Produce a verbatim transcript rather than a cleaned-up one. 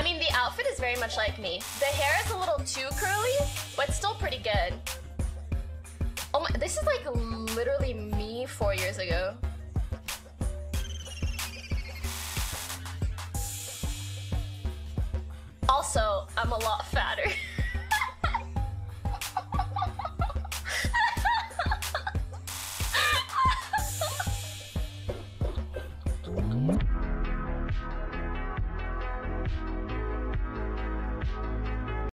mean, the outfit is very much like me. The hair is a little too curly, but still pretty good. Oh my, this is like literally me four years ago. Also, I'm a lot fatter.